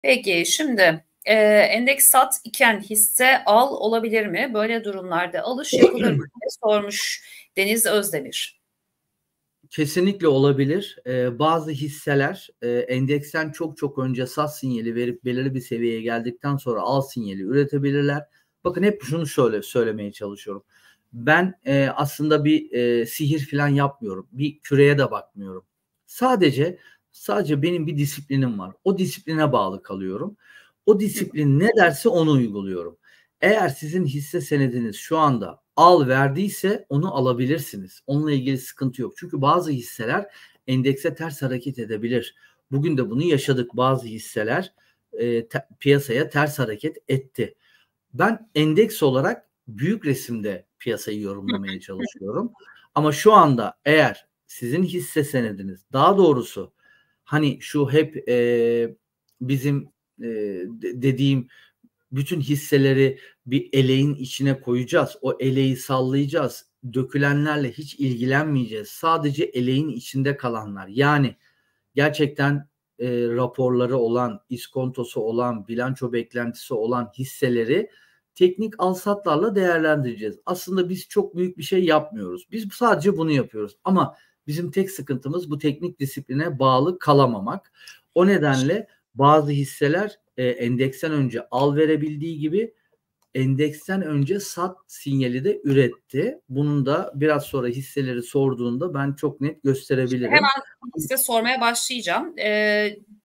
Peki şimdi endeks sat iken hisse al olabilir mi? Böyle durumlarda alış yapılır mı diye sormuş Deniz Özdemir. Kesinlikle olabilir. Bazı hisseler endeksten çok çok önce sat sinyali verip belirli bir seviyeye geldikten sonra al sinyali üretebilirler. Bakın hep şunu söylemeye çalışıyorum. Ben aslında bir sihir falan yapmıyorum. Bir küreye de bakmıyorum. Sadece benim bir disiplinim var. O disipline bağlı kalıyorum. O disiplin ne derse onu uyguluyorum. Eğer sizin hisse senediniz şu anda al verdiyse onu alabilirsiniz. Onunla ilgili sıkıntı yok. Çünkü bazı hisseler endekse ters hareket edebilir. Bugün de bunu yaşadık. Bazı hisseler piyasaya ters hareket etti. Ben endeks olarak büyük resimde piyasayı yorumlamaya çalışıyorum. Ama şu anda eğer sizin hisse senediniz, daha doğrusu hani şu hep bizim dediğim bütün hisseleri bir eleğin içine koyacağız. O eleği sallayacağız. Dökülenlerle hiç ilgilenmeyeceğiz. Sadece eleğin içinde kalanlar. Yani gerçekten raporları olan, iskontosu olan, bilanço beklentisi olan hisseleri teknik alsatlarla değerlendireceğiz. Aslında biz çok büyük bir şey yapmıyoruz. Biz sadece bunu yapıyoruz. Ama bizim tek sıkıntımız bu teknik disipline bağlı kalamamak. O nedenle bazı hisseler endeksten önce al verebildiği gibi endeksten önce sat sinyali de üretti. Bunun da biraz sonra hisseleri sorduğunda ben çok net gösterebilirim. Hemen size sormaya başlayacağım.